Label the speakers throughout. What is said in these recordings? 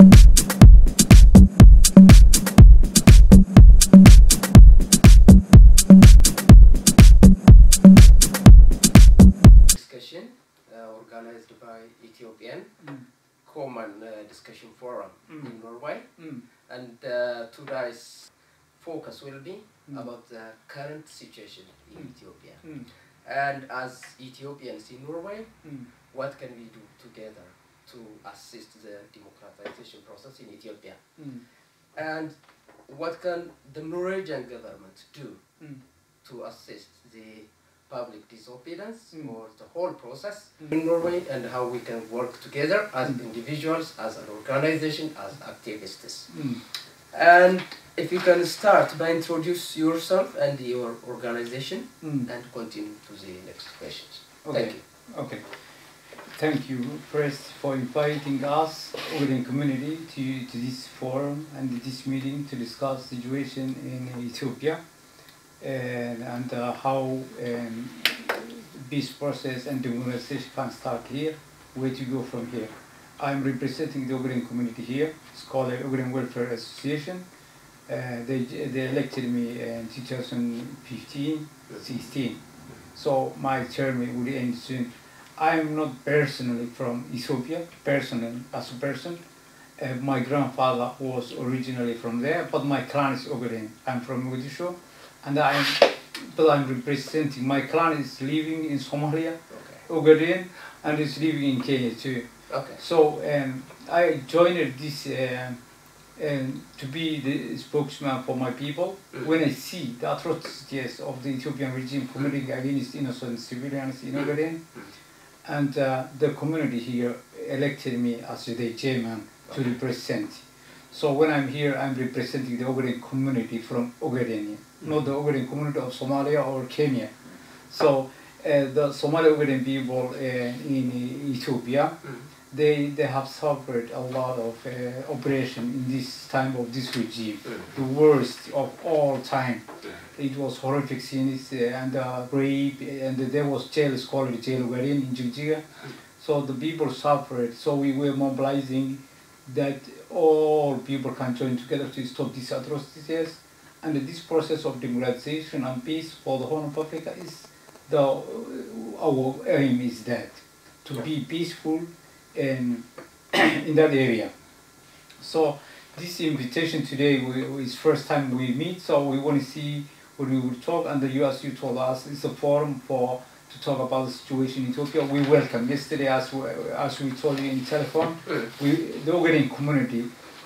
Speaker 1: Discussion organized by Ethiopian Common Discussion Forum in Norway, and today's focus will be about the current situation in Ethiopia. And as Ethiopians in Norway, what can we do together to assist the democratization process in Ethiopia? And what can the Norwegian government do to assist the public disobedience or the whole process in Norway, and how we can work together as individuals, as an organization, as activists. And if you can start by introduce yourself and your organization and continue to the next questions.
Speaker 2: Okay.
Speaker 1: Thank you.
Speaker 2: Okay. Thank you first for inviting us within community to this forum and this meeting to discuss the situation in Ethiopia and how peace process and democratization can start here, where to go from here. I'm representing the Ogaden community here. It's called the Ogaden Welfare Association. They elected me in 2015-16. So my term will end soon. I am not personally from Ethiopia, personally as a person. My grandfather was originally from there, but my clan is Ogaden. I'm from Mogadishu, and I'm representing, my clan is living in Somalia, Ogaden, and is living in Kenya too.
Speaker 1: Okay.
Speaker 2: So I joined this to be the spokesman for my people when I see the atrocities of the Ethiopian regime committing against innocent civilians in Ogaden, and the community here elected me as the chairman to represent. So when I'm here, I'm representing the Ogaden community from Ogaden, not the Ogaden community of Somalia or Kenya. So the Somali Ogaden people in Ethiopia, they have suffered a lot of oppression in this time of this regime, the worst of all time. It was horrific scenes and rape, and there was jails called Jail Ogaden in Jijiga. So the people suffered. So we were mobilizing that all people can join together to stop these atrocities. And this process of democratization and peace for the whole of Africa is our aim is that to be peaceful in that area. So this invitation today is first time we meet, so we want to see what we will talk, and as you told us, it's a forum to talk about the situation in Ethiopia. We welcome. Yesterday, as we told you in telephone, the Ogaden community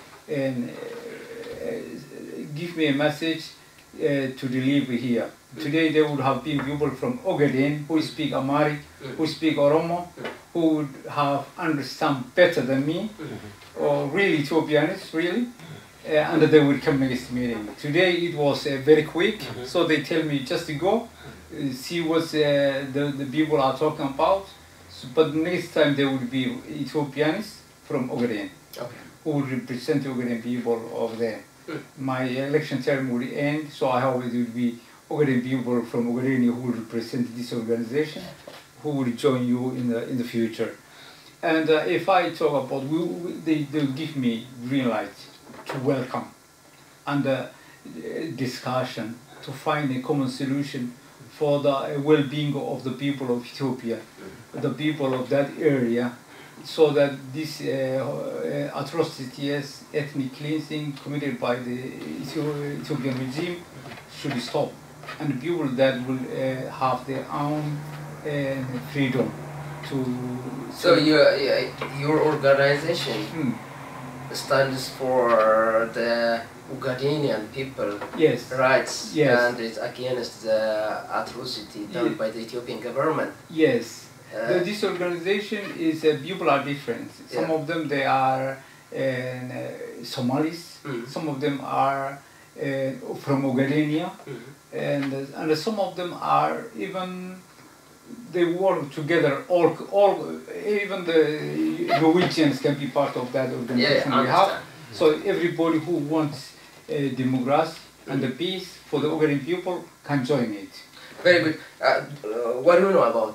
Speaker 2: give me a message to deliver here. Today there would have been people from Ogaden who speak Amharic, who speak Oromo, who would have understand better than me, or really Ethiopians, really, and they would come next meeting. Today it was very quick, so they tell me just to go, see what the people are talking about, but next time there would be Ethiopians from Ogaden, who would represent the Ogaden people over there. My election term will end, so I hope it will be Ogaden people from Ogaden who will represent this organization, who will join you in the future. And if I talk about, they'll give me green light to welcome and discussion to find a common solution for the well-being of the people of Ethiopia, the people of that area, so that this atrocities, ethnic cleansing committed by the Ethiopian regime should stop, and people that will have their own freedom to.
Speaker 1: So your organization stands for the Ogadenian people rights, and it's against the atrocity done by the Ethiopian government.
Speaker 2: Yes. This organization is people are different. Some of them they are Somalis. Some of them are from Ogadenia, and some of them are even they work together. All even the Norwegians can be part of that organization we have. So everybody who wants democracy and the peace for the Ogaden people can join it.
Speaker 1: Very good. What do you know about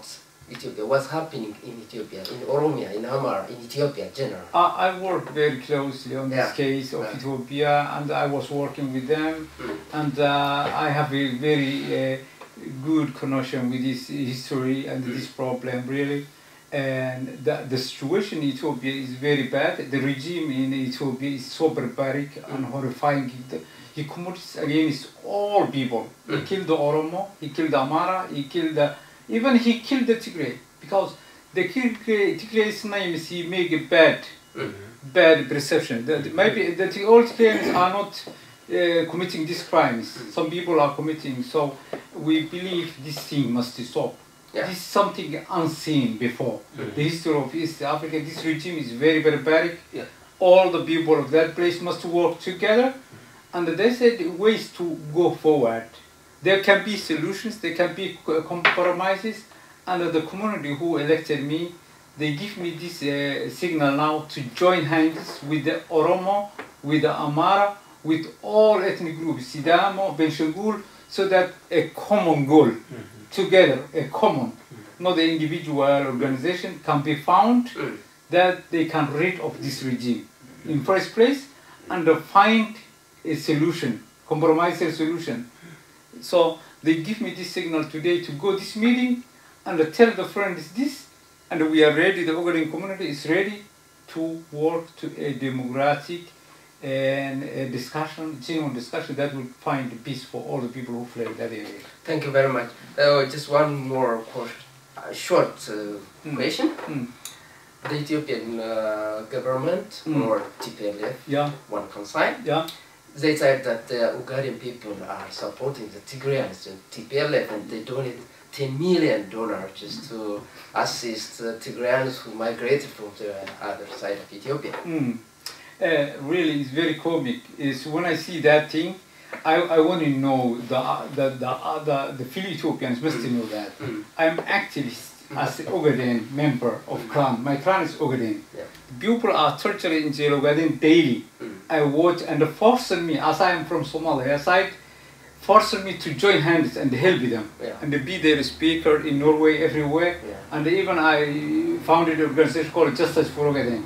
Speaker 1: Ethiopia? What's happening in Ethiopia, in Oromia, in Amara, in Ethiopia in general?
Speaker 2: I worked very closely on this case of Ethiopia, and I was working with them, and I have a very good connection with this history and this problem, really. And the situation in Ethiopia is very bad. The regime in Ethiopia is so barbaric and horrifying. He commits against all people. He killed the Oromo, he killed the Amara, he killed the... Even he killed the Tigray, because the Tigray's names he make a bad perception. Maybe the all Tigrayans are not committing these crimes. Some people are committing, so we believe this thing must stop. This is something unseen before. The history of East Africa, this regime is very barbaric. All the people of that place must work together, and they said ways to go forward. There can be solutions, there can be compromises, and the community who elected me, they give me this signal now to join hands with the Oromo, with the Amara, with all ethnic groups, Sidamo, Benshangul, so that a common goal, together, a common, not an individual organization, can be found that they can rid of this regime in first place, and find a solution, compromise a solution. So they give me this signal today to go this meeting and tell the friends this, and we are ready, the Ogaden community is ready to work to a democratic and a discussion, genuine discussion that will find peace for all the people who fled that area.
Speaker 1: Thank you very much. Just one more short question. The Ethiopian government or TPLF, one consign, they said that the Ugandan people are supporting the Tigrayans and TPLF, and they donate $10 million just to assist the Tigrayans who migrated from the other side of Ethiopia.
Speaker 2: Really, it's very comic. Is when I see that thing, I want to know the fellow Ethiopians must know that I'm activist as an Ogaden member of clan. My clan is Ogaden. People are tortured in jail Ogaden daily. I watch and forcing me, as I am from Somalia, forcing me to join hands and help them and be their speaker in Norway, everywhere. And even I founded an organization called Justice for Ogaden.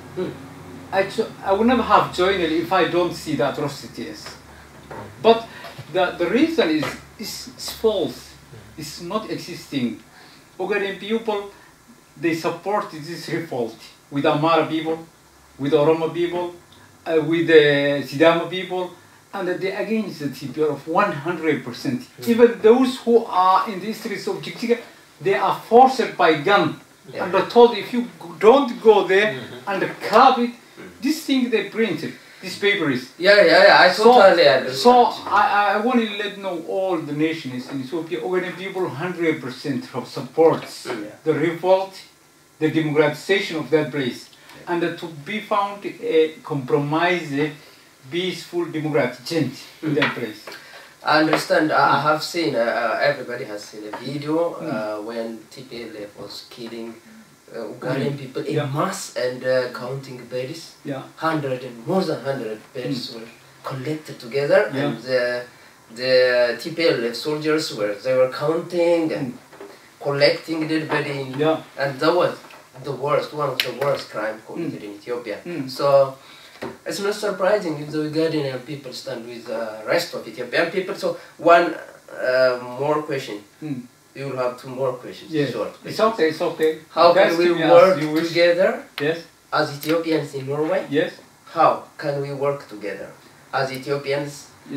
Speaker 2: I would never have joined it if I don't see the atrocities. But the reason is false. It's not existing. Ogaden people, they support this revolt with Amara people, with Oromo people, with the Sidama people, and they're against the TPLF 100%. Even those who are in the streets of Jigjiga, they are forced by gun and are told if you don't go there and club it, this thing they printed, this paper is.
Speaker 1: I totally understand.
Speaker 2: So I want to let know all the nations in Ethiopia, Ogaden people 100% supports the revolt, the democratization of that place, and to be found a compromised, peaceful, democratic change in that place.
Speaker 1: I understand. I have seen, everybody has seen a video when TPLF was killing Ugandan people in mass and counting bodies. 100 and more than 100 bodies were collected together, and the TPLF soldiers were counting and collecting dead body, and that was one of the worst crimes committed in Ethiopia. So it's not surprising if the Ugandan people stand with the rest of Ethiopian people. So one more question. You will have two more questions. Short questions.
Speaker 2: It's okay, it's okay.
Speaker 1: How can we work together as Ethiopians in Norway? How can we work together as Ethiopians?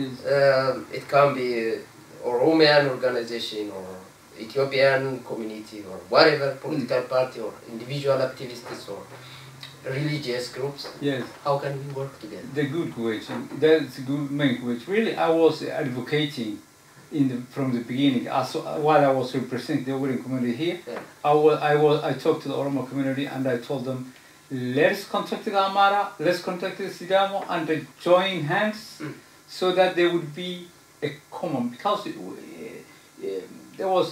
Speaker 1: It can be Oromian organization or Ethiopian community or whatever, political party or individual activists or religious groups. How can we work together?
Speaker 2: The good question. That's a good main question. Really, I was advocating from the beginning, while I was representing the Ogaden community here, I talked to the Oromo community and I told them, let's contact the Amara, let's contact the Sidamo, and join hands so that there would be a common, because there was,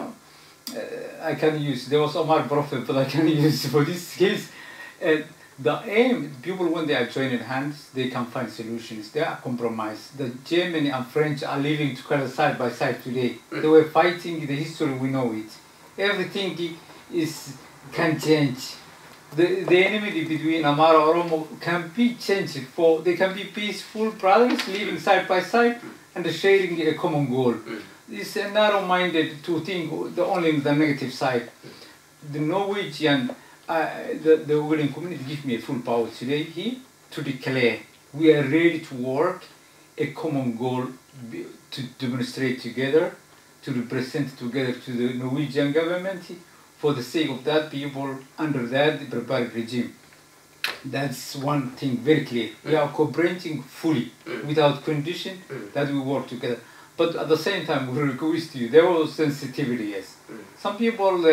Speaker 2: there was Omar Prophet, but I can use for this case. The aim, people when they are joining hands, they can find solutions. They are compromised. The Germany and French are living together side by side today. They were fighting the history, we know it. Everything can change. The enmity between Amara and Oromo can be changed they can be peaceful brothers living side by side and sharing a common goal. It's narrow-minded to think only the negative side. The Norwegian, the Norwegian community give me a full power today here to declare we are ready to work a common goal to demonstrate together, to represent together to the Norwegian government for the sake of that people under that barbaric regime. That's one thing very clear. We are cooperating fully, without condition, that we work together. But at the same time, we request you, there was sensitivity, yes. Some people,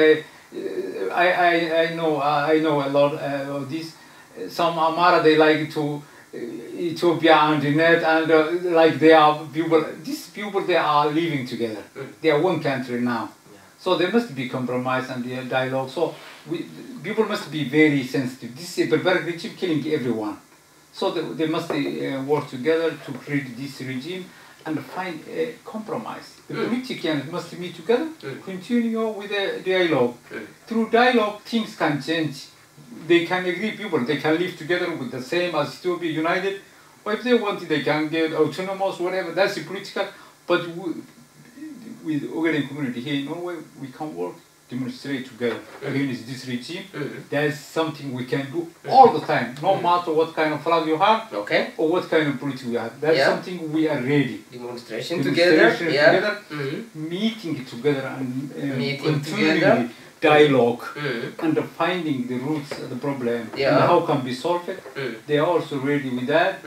Speaker 2: I know a lot of this. Some Amara, they like to Ethiopia and the net, and like they are people, these people, they are living together. They are one country now. So there must be compromise and dialogue. So people must be very sensitive. This is a barbaric regime killing everyone. So they must work together to create this regime and find a compromise. The politicians must meet together, continue with a dialogue. Through dialogue, things can change. They can agree, people, they can live together with the same as Ethiopia united. Or if they want, they can get autonomous, whatever. That's political. But with the Ogden community here in Norway, we can work, demonstrate together against this regime. That's something we can do all the time, no matter what kind of flag you have, or what kind of politics we have. That's something we are ready.
Speaker 1: Demonstration together,
Speaker 2: meeting together and continuing dialogue and finding the roots of the problem and how can be solved. They are also ready with that.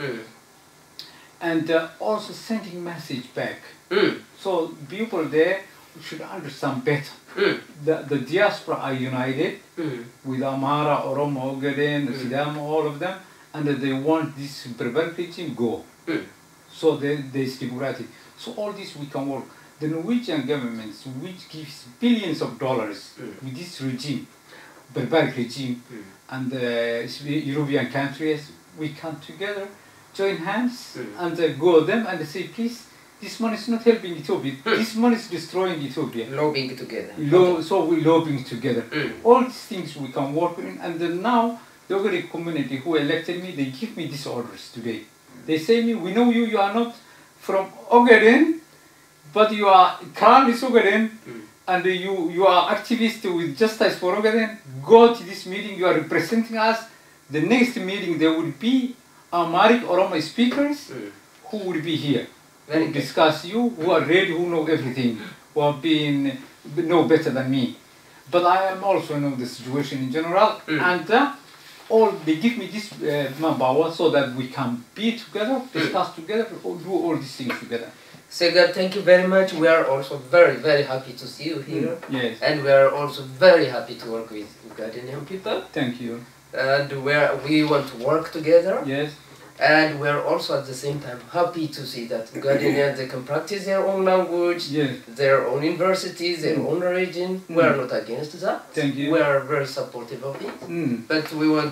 Speaker 2: And also sending message back. So people there should understand better. The diaspora are united with Amara, Oromo, Ogaden, Sidama, all of them, and they want this barbaric regime go. So there's democratic. So all this we can work. The Norwegian government, which gives billions of dollars with this regime, barbaric regime, and the European countries, we come together, join hands, and go them and say, please, this money is not helping Ethiopia. This money is destroying Ethiopia.
Speaker 1: Lobbying together.
Speaker 2: So we're lobbying together. All these things we can work in. And then now, the Ogre community who elected me, they give me these orders today. They say me, we know you, you are not from Ogaden, but you are currently Ogaden, and you are activist with Justice for Ogaden. Go to this meeting, you are representing us. The next meeting, there will be Amharic Oromo speakers who will be here. Who discuss you, who are ready, who know everything, who have know better than me. But I am also know the situation in general, and they give me this manpower so that we can be together, discuss together, do all these things together.
Speaker 1: Segar, thank you very much. We are also very, very happy to see you here.
Speaker 2: Yes.
Speaker 1: And we are also very happy to work with Ugandan people.
Speaker 2: Thank you.
Speaker 1: And we want to work together.
Speaker 2: Yes.
Speaker 1: And we're also at the same time happy to see that Ugandan they can practice their own language, their own universities, their own religion. We are not against that.
Speaker 2: Thank you.
Speaker 1: We are very supportive of it. But we want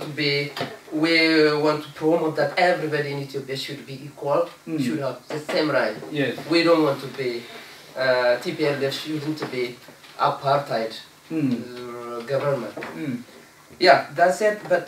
Speaker 1: to promote that everybody in Ethiopia should be equal, should have the same right.
Speaker 2: Yes.
Speaker 1: We don't want to be TPLF shouldn't be apartheid government. Yeah, that's it. But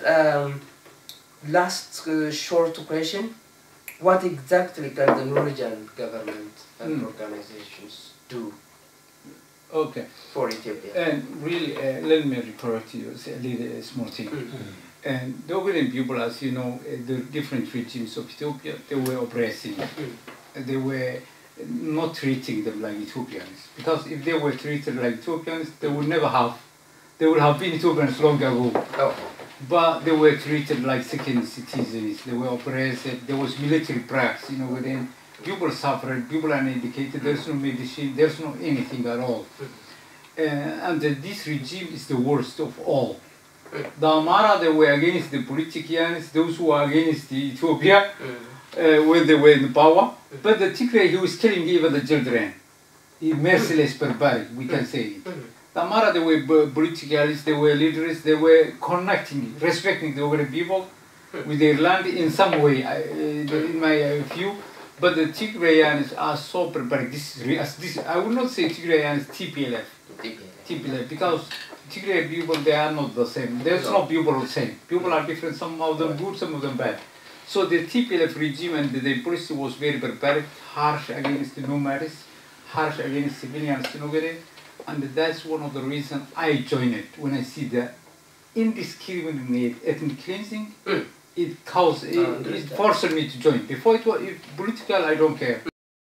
Speaker 1: last short question, what exactly can the Norwegian government and organizations do for Ethiopia?
Speaker 2: And really, let me report to you a small thing. And the Ogden people, as you know, the different regimes of Ethiopia, they were oppressing. They were not treating them like Ethiopians. Because if they were treated like Ethiopians, they would have been Ethiopians long ago. But they were treated like second citizens. They were oppressed. There was military practice, within people suffered, people are uneducated, there's no medicine, there's no anything at all. And this regime is the worst of all. The Amara, they were against the politicians, those who were against Ethiopia when they were in power. But the Tigray, he was killing even the children. Merciless barbaric, we can say it. The Amara, they were politicals, they were leaders, they were connecting, respecting the Ogre people with their land in some way, in my view. But the Tigrayans are so barbaric. I would not say Tigrayans, TPLF, because Tigray people, they are not the same. There's no people the same. People are different, some of them good, some of them bad. So the TPLF regime and the policy was very barbaric, harsh against the nomads, harsh against civilians, and that's one of the reasons I joined it. When I see the indiscriminate ethnic cleansing, it forced me to join. Before it was political, I don't care.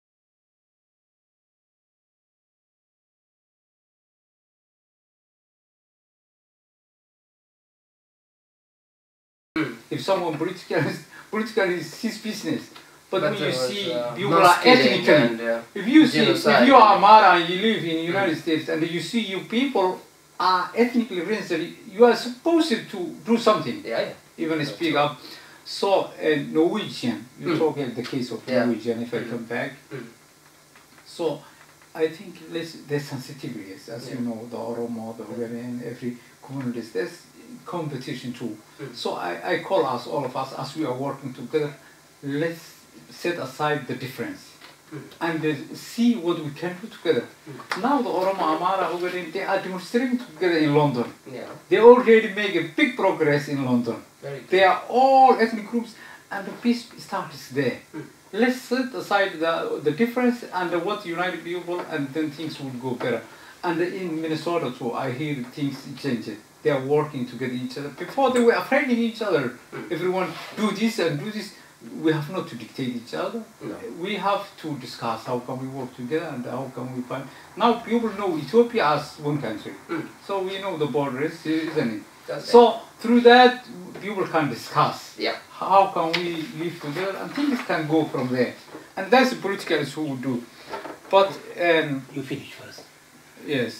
Speaker 2: If someone political is his business, but when you see people are ethnically, if you are Amara and you live in the United States and you see you people are ethnically rendered, you are supposed to do something, even speak up. So Norwegian, you talk about the case of Norwegian. If I come back, so I think there's sensitivities, as you know, the Oromo, the Hungarian, every community, there's competition too. So I call us, all of us, as we are working together, let's set aside the difference and see what we can do together. Now the Oromo, Amara, Hungarian, they are demonstrating together in London. They already make a big progress in London. They are all ethnic groups and the peace starts there. Let's set aside the difference and what united people, and then things will go better. And in Minnesota too, I hear things changing. They are working together each other. Before they were afraid of each other. Everyone do this and do this. We have not to dictate each other. We have to discuss how can we work together and how can we find. Now people know Ethiopia as one country. So we know the borders, isn't it? So through that, people can discuss how can we live together and things can go from there. And that's the politicians who will do. But
Speaker 3: you finish first.
Speaker 2: Yes.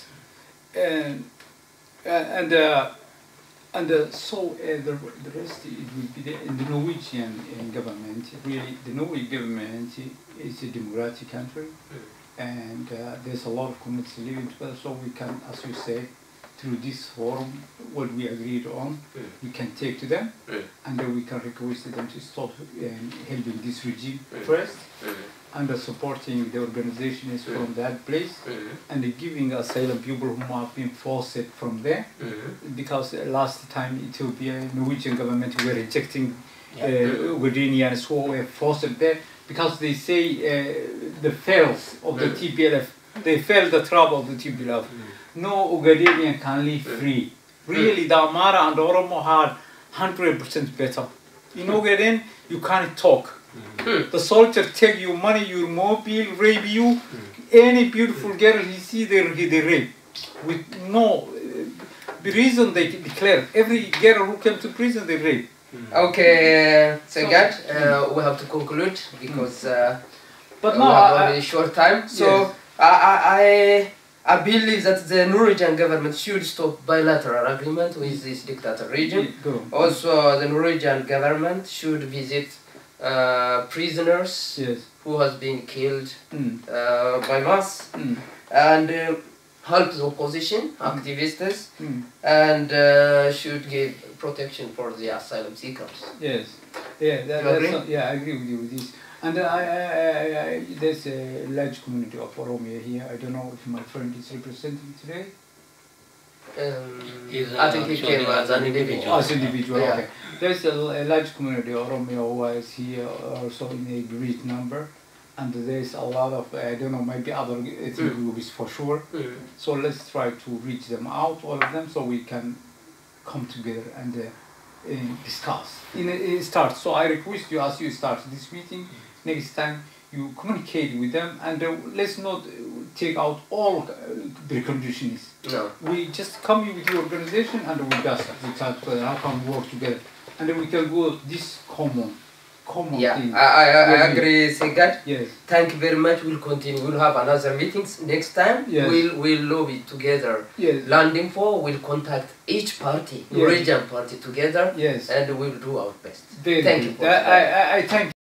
Speaker 2: So the rest it will be in the Norwegian government. Really, the Norwegian government is a democratic country, and there's a lot of communities living together. So we can, as you say, through this forum, what we agreed on, we can take to them, and then we can request them to stop helping this regime first, and supporting the organizations from that place, and giving asylum people who have been forced from there, because last time Ethiopia, Norwegian government were rejecting Ugandians who were forced there, because they say the fails of the TPLF, they failed the trouble of the TPLF. No Ugandan can live free. Really, the Amara and the Oromo had 100% better. In Ugandan, you can't talk. The soldier take your money, your mobile, rape you. Any beautiful girl you see, they rape. With no reason they declare. Every girl who came to prison, they rape.
Speaker 1: Okay, Segad, we have to conclude because
Speaker 2: but
Speaker 1: we have only a short time. So I believe that the Norwegian government should stop bilateral agreement with this dictator region. Also, the Norwegian government should visit prisoners who has been killed by mass and help the opposition activists and should give protection for the asylum seekers.
Speaker 2: Yes, I agree with you with this. And there's a large community of Oromia here. I don't know if my friend is representing today.
Speaker 1: I think he came as an individual.
Speaker 2: As an individual, okay. There's a large community of Oromia who is here also in a great number. And there's a lot of, I don't know, maybe other ethnic groups for sure. So let's try to reach them out, all of them, so we can come together and discuss. Start. So I request you, as you start this meeting, next time you communicate with them, and let's not take out all the conditions.
Speaker 1: No.
Speaker 2: We just come with your organization and we discuss how can we work together, and then we can go this common thing.
Speaker 1: I agree, Segad.
Speaker 2: Yes.
Speaker 1: Thank you very much. We'll continue. We'll have another meetings next time.
Speaker 2: Yes.
Speaker 1: We'll lobby together.
Speaker 2: Yes.
Speaker 1: Landing for we'll contact each party, region party together.
Speaker 2: Yes.
Speaker 1: And we'll do our best.
Speaker 2: Thank
Speaker 1: you.
Speaker 2: I thank you.